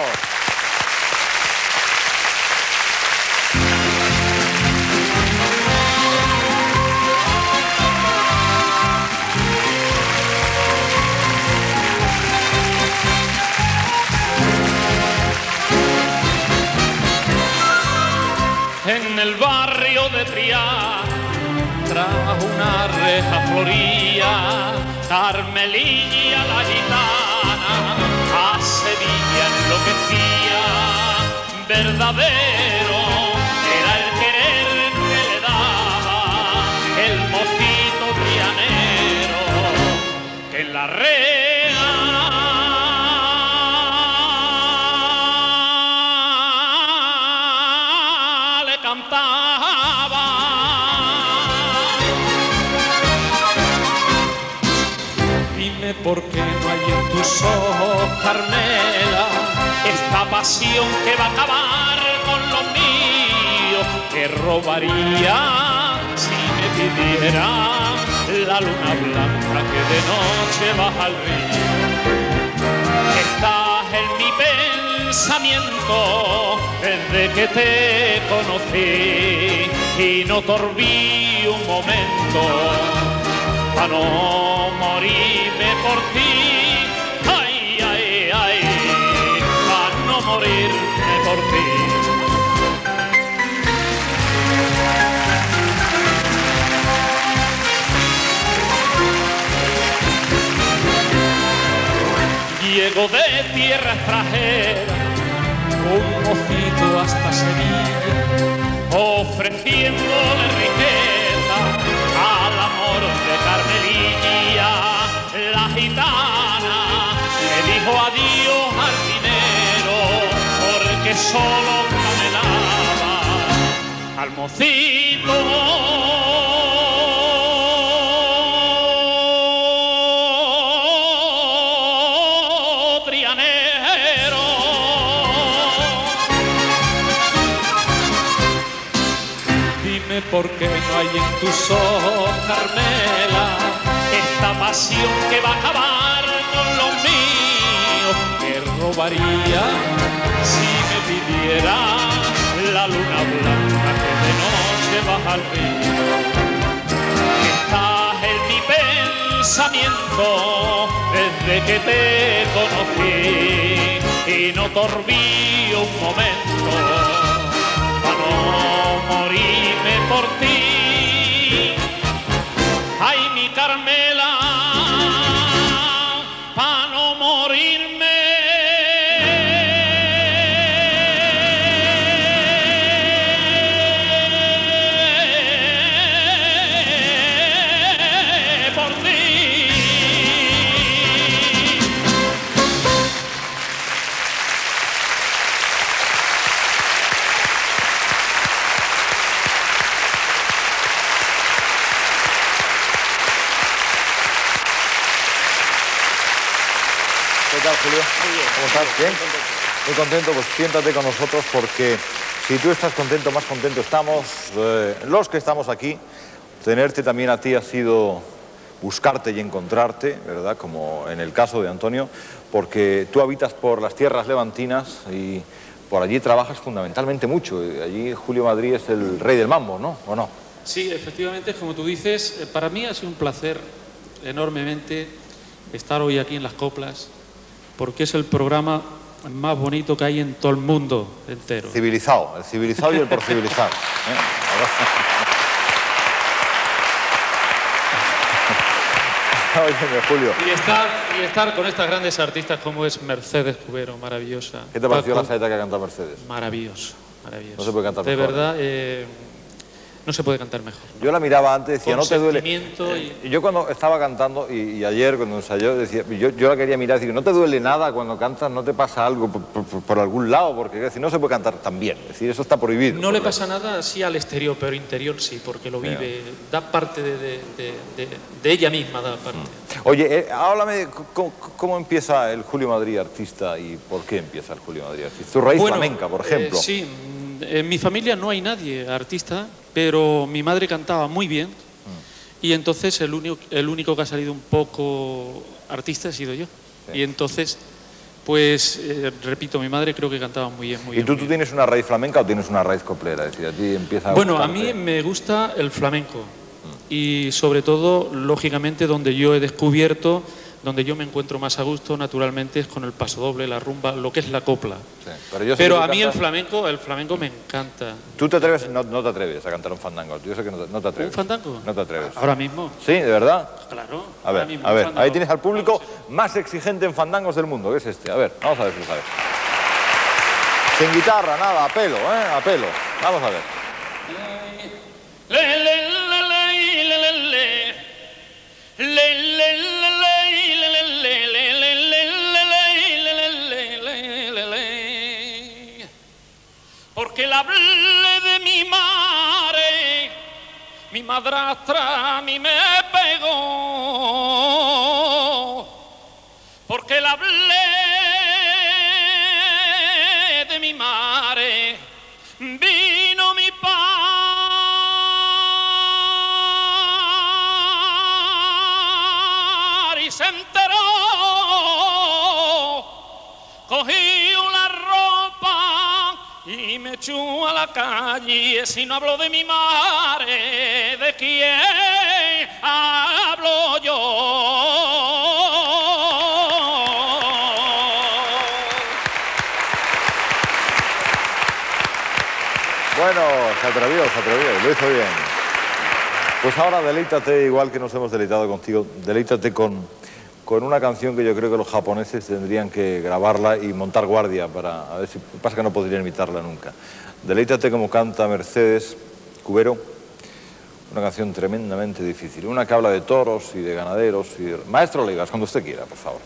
En el barrio de Triana, tras una reja floría, Carmelilla la gitana a Sevilla enloquecía. Verdadero era el querer que le daba el mocito trianero, que en la reja cantaba. Dime por qué no hay en tus ojos, Carmela, esta pasión que va a acabar con lo mío, que robaría si me pidiera la luna blanca que de noche baja al río. Estás en mi pensamiento desde que te conocí y no torbí un momento para no morirme por ti. Ay, ay, ay, para no morirme por ti. Llego de tierra extranjera, un mocito hasta Sevilla, ofreciéndole riqueza al amor de Carmelilla. La gitana le dijo adiós al dinero, porque solo camelaba al mocito. Porque no hay en tus ojos, Carmela, esta pasión que va a acabar con lo mío, que robaría si me pidiera la luna blanca que de noche baja al río. Estás en mi pensamiento desde que te conocí y no torbí un momento para no morirme por ti. Ay, mi Carmela, pa' no morirme por ti. ¿Qué tal, Julio? Muy bien. ¿Cómo estás? ¿Bien? Muy contento, pues siéntate con nosotros porque si tú estás contento, más contento estamos. Los que estamos aquí, tenerte también a ti ha sido buscarte y encontrarte, ¿verdad? Como en el caso de Antonio, porque tú habitas por las tierras levantinas y por allí trabajas fundamentalmente mucho. Allí Julio Madrid es el rey del mambo, ¿no? ¿O no? Sí, efectivamente, como tú dices, para mí ha sido un placer enormemente estar hoy aquí en Las Coplas, porque es el programa más bonito que hay en todo el mundo entero. Civilizado, el civilizado y el por civilizar. Óyeme, Julio. Y estar con estas grandes artistas como es Mercedes Cubero, maravillosa. ¿Qué te pareció la saeta que ha cantado Mercedes? Maravilloso, maravilloso. No se puede cantar de mejor. verdad, no se puede cantar mejor. Yo la miraba antes y decía, Con no te duele. sentimiento Y yo cuando estaba cantando, y ayer cuando ensayó, decía, yo la quería mirar y decir, no te duele nada cuando cantas, no te pasa algo por algún lado, porque es decir, no se puede cantar tan bien, es decir, eso está prohibido. No le pasa nada así al exterior, pero interior sí, porque lo vive, da parte de ella misma, da parte. Oye, háblame, ¿cómo empieza el Julio Madrid artista y por qué empieza el Julio Madrid artista? Tu raíz flamenca, por ejemplo. Sí, en mi familia no hay nadie artista, pero mi madre cantaba muy bien y entonces el único que ha salido un poco artista he sido yo. Sí. Y entonces, pues, repito, mi madre creo que cantaba muy bien, muy bien. ¿Y tú tienes una raíz flamenca o tienes una raíz coplera? Es decir, a ti empieza a Bueno, gustarte. a mí me gusta el flamenco y sobre todo, lógicamente, donde yo he descubierto, donde yo me encuentro más a gusto, naturalmente, es con el pasodoble, la rumba, lo que es la copla. Sí, pero a mí el flamenco me encanta. ¿Tú te atreves? No te atreves a cantar un fandango. Yo sé que no te atreves. ¿Un fandango? No te atreves. ¿Ahora mismo? Sí, ¿de verdad? Claro. A ver, ahí tienes al público más exigente en fandangos del mundo, que es este. A ver, vamos a ver si lo sabes. Sin guitarra, nada, a pelo, a pelo. Vamos a ver. Porque la hablé de mi madrastra a mí me pegó. Porque la hablé de mi madre, vino mi padre y se enteró. Cogí una ropa y me echó a la calle. Si no hablo de mi madre, ¿de quién hablo yo? Bueno, se atrevió, lo hizo bien. Pues ahora deleítate, igual que nos hemos deleitado contigo, deleítate con una canción que yo creo que los japoneses tendrían que grabarla y montar guardia para... A ver si pasa que no podrían imitarla nunca. Deleítate como canta Mercedes Cubero, una canción tremendamente difícil, una que habla de toros y de ganaderos y de... Maestro Legas, cuando usted quiera, por favor.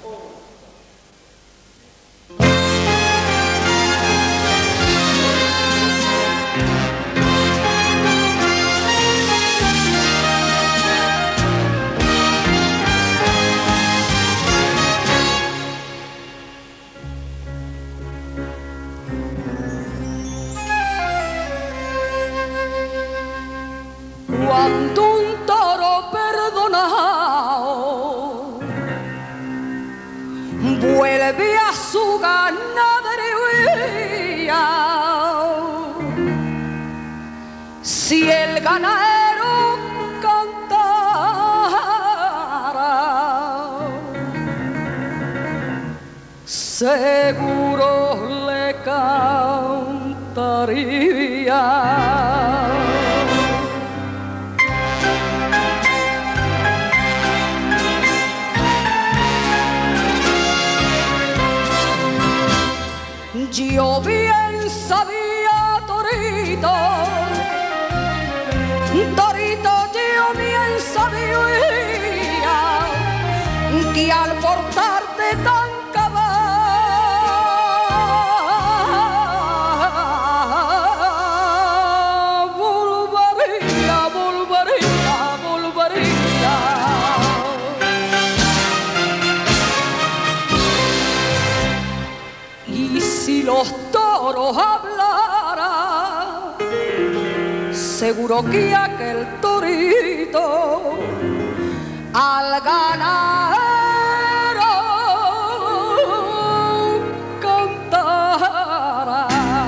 Cuando un toro perdonado vuelve a su ganadería, si el ganadero cantara, seguro le cantaría. Yo bien sabía, Torito, yo bien sabía que al portarte tan cabal volvería. Y si los toros hablaran, seguro que aquel torito al ganadero cantara.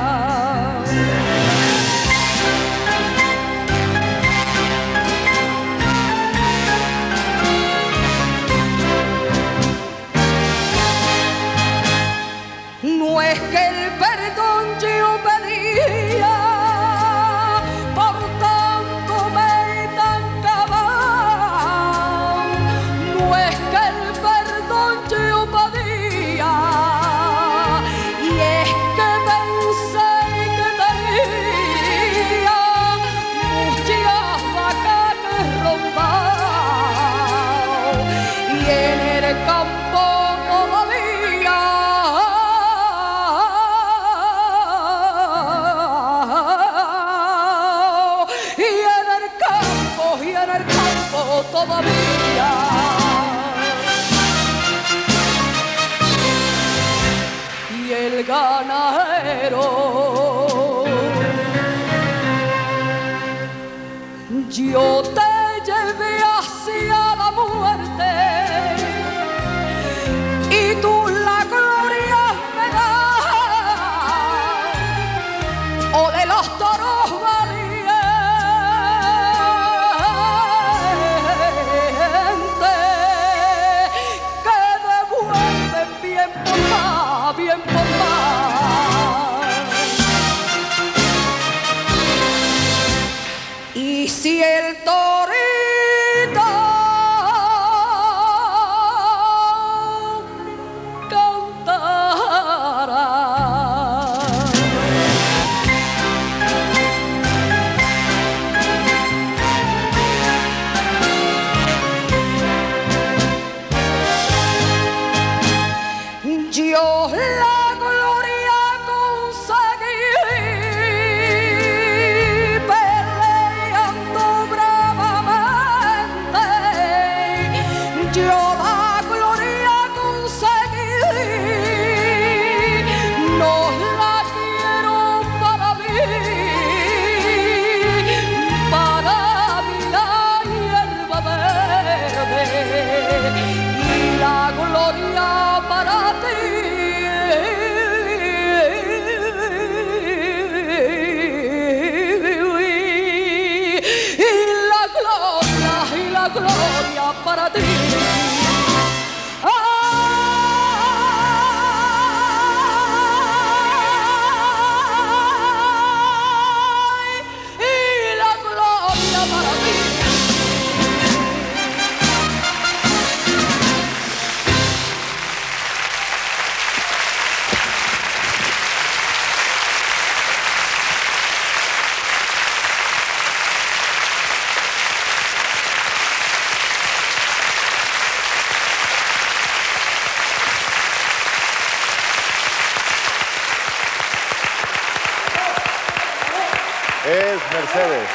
No es que el perdón yo pedía por tanto me tan cabal, no es todavía. Y el ganadero, yo te llevé hacia la muerte y tú la gloria me das, o de los toros valientes que devuelven bien por más, bien por más. Y si el torito cantara, yo la gloria conseguí peleando bravamente. Yo la gloria conseguí, no la quiero para mí la hierba verde y la gloria para ti. Y la gloria para ti. Ay, y la gloria para ti. Es Mercedes.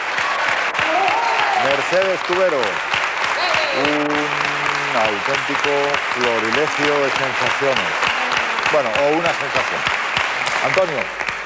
Mercedes Cubero. Un auténtico florilegio de sensaciones. Bueno, o una sensación. Antonio,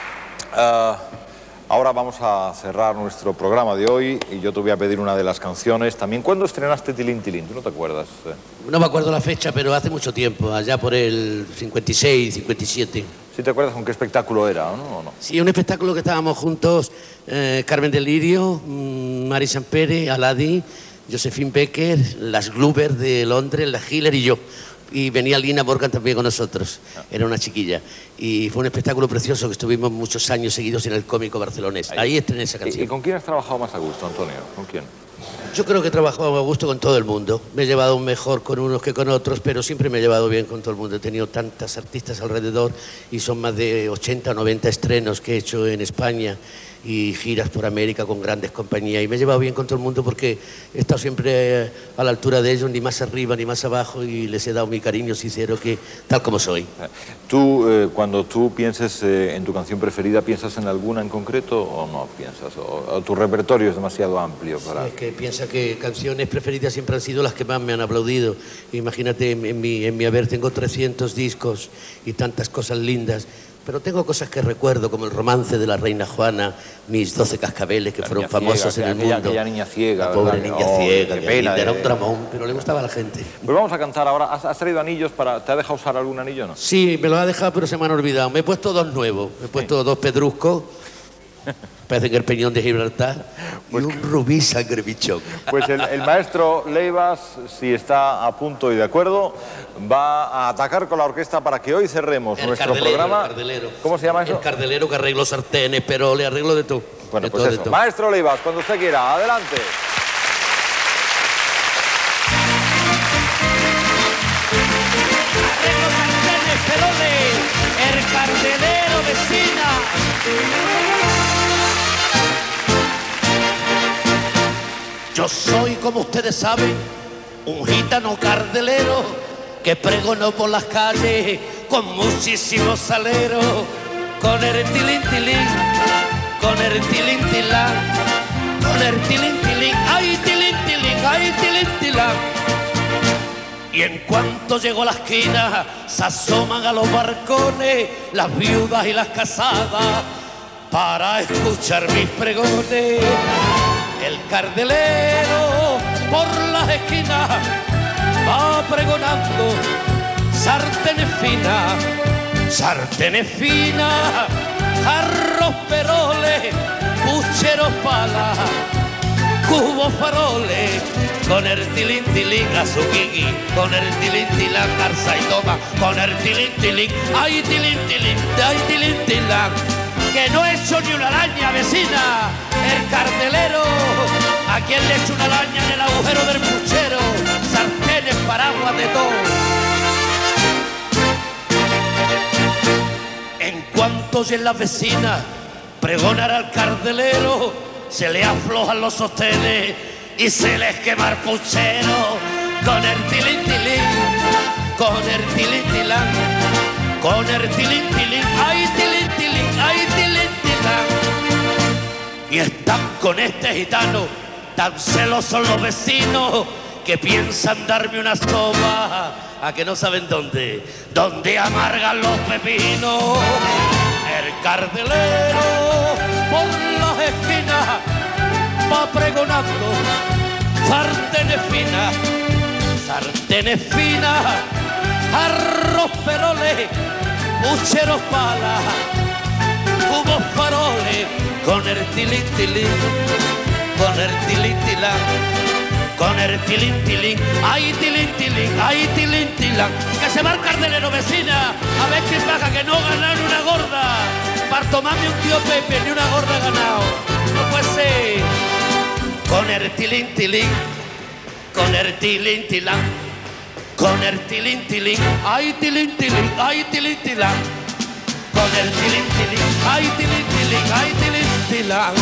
ahora vamos a cerrar nuestro programa de hoy y yo te voy a pedir una de las canciones. También, ¿cuándo estrenaste Tilín Tilín? ¿Tú no te acuerdas? No me acuerdo la fecha, pero hace mucho tiempo, allá por el 56, 57. ¿Sí te acuerdas con qué espectáculo era, o no? Sí, un espectáculo que estábamos juntos, Carmen del Lirio, Mari Sampere, Aladi, Josephine Becker, las Glover de Londres, la Hiller y yo. Y venía Lina Morgan también con nosotros, era una chiquilla. Y fue un espectáculo precioso que estuvimos muchos años seguidos en el Cómico barcelonés. Ahí estrené esa canción. ¿Y con quién has trabajado más a gusto, Antonio? ¿Con quién? Yo creo que he trabajado a gusto con todo el mundo. Me he llevado mejor con unos que con otros, pero siempre me he llevado bien con todo el mundo. He tenido tantas artistas alrededor y son más de 80 o 90 estrenos que he hecho en España y giras por América con grandes compañías. Y me he llevado bien con todo el mundo porque he estado siempre a la altura de ellos, ni más arriba ni más abajo, y les he dado mi cariño sincero, que tal como soy. ¿Tú, cuando tú pienses en tu canción preferida, piensas en alguna en concreto o no piensas? ¿O tu repertorio es demasiado amplio para...? Sí, es que piensa que canciones preferidas siempre han sido las que más me han aplaudido. Imagínate, en mi haber tengo 300 discos y tantas cosas lindas. Pero tengo cosas que recuerdo, como el romance de la reina Juana, mis 12 cascabeles, que fueron famosos en el mundo. Aquella niña ciega, la pobre ¿verdad? niña ciega, qué pena, era un dramón, pero le gustaba a la gente. Pues vamos a cantar ahora. ¿Has traído anillos para...? ¿Te ha dejado usar algún anillo o no? Sí, me lo ha dejado, pero se me han olvidado. Me he puesto dos nuevos. Me he puesto dos pedruscos. Parecen el peñón de Gibraltar. Pues, y un rubí sangre bichón. Pues el maestro Leivas, si está a punto y de acuerdo, va a atacar con la orquesta para que hoy cerremos nuestro programa. El cardelero. ¿Cómo se llama eso? El cardelero que arreglo sartenes, pero le arreglo de todo. Bueno, pues eso. Maestro Leivas, cuando usted quiera, adelante. Arreglo sartenes, pelones, el cardelero vecina. Yo soy, como ustedes saben, un gitano cardelero que pregonó por las calles con muchísimos saleros, con el tilín tilín, con el tilín tilán, con el tilín tilín, ay tilín tilín, ay, tilín, tilán. Y en cuanto llegó a la esquina, se asoman a los barcones las viudas y las casadas para escuchar mis pregones. El cardelero por las esquinas va pregonando sartenes finas, jarros, peroles, pucheros, palas, cubos, faroles, con el tilín, tilín, a su guigui, con el tilín, tilán, garza y toma, con el tilín, tilín, ay, tilín, tilín, ay, tilín, tilán, que no he hecho ni una araña, vecina, el cartelero, a quien le echo una araña en el agujero del puchero, sartenes, paraguas, de todo. En cuanto en la vecina pregonar al cardelero, se le aflojan los sostenes y se les quema el puchero, con el tilín, tilín, con el tilín, tilán, con el tilín, tilín, ay, tilín, tilín, ay, tilín, tilán. Y están con este gitano, tan celosos los vecinos, que piensan darme una sopa, a que no saben dónde amargan los pepinos. El cardelero por las esquinas va pregonando sartenes finas, jarros, peroles, pucheros, palas, cubos, faroles, con el tilín, tilín, con el tilín, tilán, con el tilín, tilín, ay, tilín, tilín, ay, tilín, tilán. Que se va el cardelero, vecina, a ver quién baja, que no gana ni una gorda, para tomarme un tío Pepe, ni una gorda ganado, no puede ser. Con el tilín, tilín, con el tilín, tilán, con el tilín, tilín, ay, tilín, tilín, ay, tilín, tilán, con el tilín, tilín, ay, tilín, tilín, ay, tilín, tilán.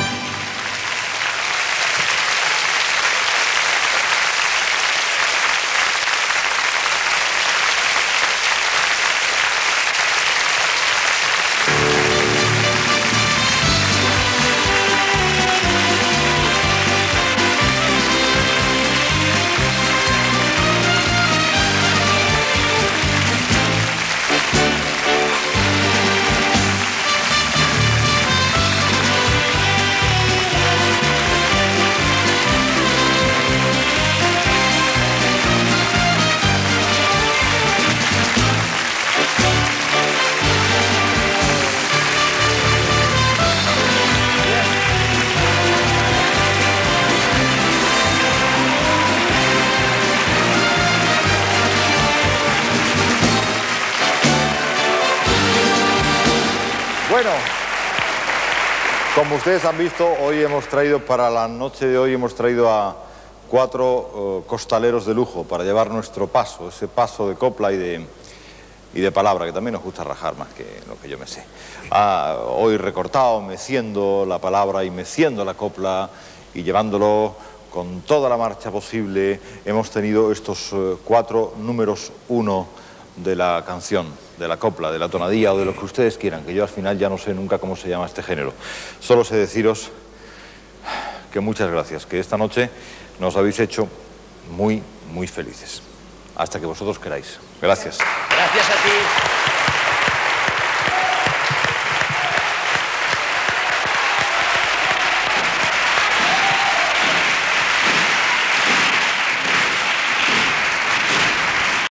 Bueno, como ustedes han visto, hoy hemos traído, para la noche de hoy, hemos traído a 4 costaleros de lujo para llevar nuestro paso, ese paso de copla y de palabra, que también nos gusta rajar más que lo que yo me sé. Hoy recortado, meciendo la palabra y meciendo la copla y llevándolo con toda la marcha posible, hemos tenido estos 4 números 1 de la canción, de la copla, de la tonadilla o de lo que ustedes quieran, que yo al final ya no sé nunca cómo se llama este género. Solo sé deciros que muchas gracias, que esta noche nos habéis hecho muy, muy felices. Hasta que vosotros queráis. Gracias. Gracias a ti.